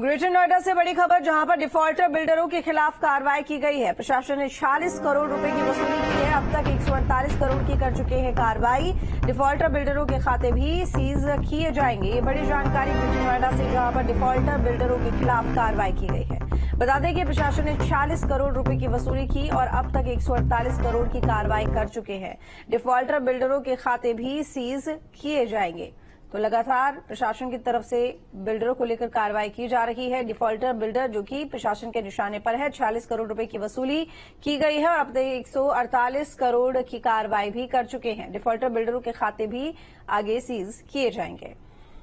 Greater Noida से बड़ी खबर, जहां पर डिफॉल्टर बिल्डरों के खिलाफ कार्रवाई की गई है। प्रशासन ने 40 करोड़ रुपए की वसूली की है। अब तक 148 करोड़ की कर चुके हैं कार्रवाई। डिफॉल्टर बिल्डरों के खाते भी सीज किए जाएंगे। ये बड़ी जानकारी ग्रेटर नोएडा से, जहां पर डिफॉल्टर बिल्डरों के खिलाफ कार्रवाई की गई है। बता दें कि प्रशासन ने 40 करोड़ रुपए की वसूली की और अब तक 148 करोड़ की कार्रवाई कर चुके हैं। डिफॉल्टर बिल्डरों के खाते भी सीज किए जाएंगे। तो लगातार प्रशासन की तरफ से बिल्डरों को लेकर कार्रवाई की जा रही है। डिफॉल्टर बिल्डर जो कि प्रशासन के निशाने पर है, 40 करोड़ रुपए की वसूली की गई है और अब तक 148 करोड़ की कार्रवाई भी कर चुके हैं। डिफॉल्टर बिल्डरों के खाते भी आगे सीज किए जाएंगे।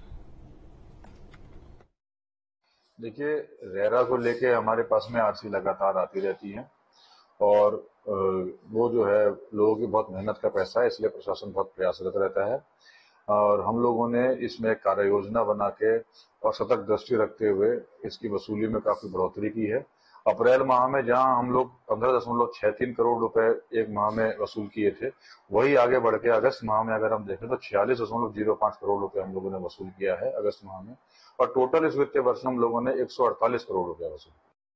देखिए, रेरा को लेके हमारे पास में आरसी लगातार आती रहती है और वो जो है लोगों की बहुत मेहनत का पैसा है, इसलिए प्रशासन बहुत प्रयासरत रहता है और हम लोगों ने इसमें कार्य योजना बना के और सतर्क दृष्टि रखते हुए इसकी वसूली में काफी बढ़ोतरी की है। अप्रैल माह में जहां हम लोग 15.63 करोड़ रुपए एक माह में वसूल किए थे, वही आगे बढ़ के अगस्त माह में अगर हम देखें तो 46.05 करोड़ रुपए हम लोगों ने वसूल किया है अगस्त माह में, और टोटल इस वित्तीय वर्ष में हम लोगों ने 148 करोड़ रुपए वसूल।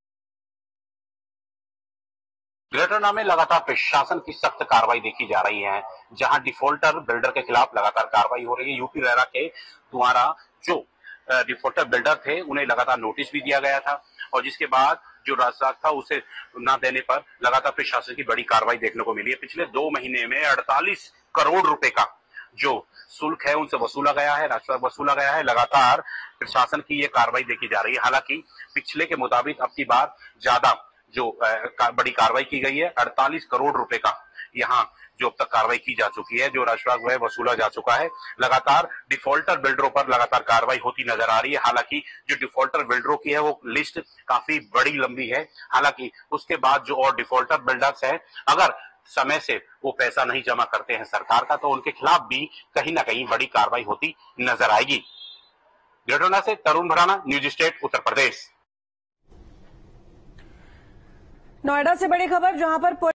ग्रेटर नोएडा में लगातार प्रशासन की सख्त कार्रवाई देखी जा रही है, जहां डिफॉल्टर बिल्डर के खिलाफ लगातार कार्रवाई हो रही है। यूपी रेरा के द्वारा जो डिफॉल्टर बिल्डर थे उन्हें लगातार नोटिस भी दिया गया था और जिसके बाद जो रास्ता था उसे न देने पर लगातार प्रशासन की बड़ी कार्रवाई देखने को मिली है। पिछले 2 महीने में 48 करोड़ रुपए का जो शुल्क है उनसे वसूला गया है, राजस्व वसूला गया है। लगातार प्रशासन की ये कार्रवाई देखी जा रही है। हालांकि पिछले के मुताबिक अब की बार ज्यादा जो बड़ी कार्रवाई की गई है, 48 करोड़ रुपए का यहाँ जो अब तक कार्रवाई की जा चुकी है, जो राजस्व है वसूला जा चुका है। लगातार डिफॉल्टर बिल्डरों पर लगातार कार्रवाई होती नजर आ रही है। हालांकि जो डिफॉल्टर बिल्डरों की है वो लिस्ट काफी बड़ी लंबी है। हालांकि उसके बाद जो और डिफॉल्टर बिल्डर्स है, अगर समय से वो पैसा नहीं जमा करते हैं सरकार का, तो उनके खिलाफ भी कहीं ना कहीं बड़ी कार्रवाई होती नजर आएगी। ग्रेटर नोएडा से तरुण भराना, न्यूज स्टेट, उत्तर प्रदेश। नोएडा से बड़ी खबर, जहां पर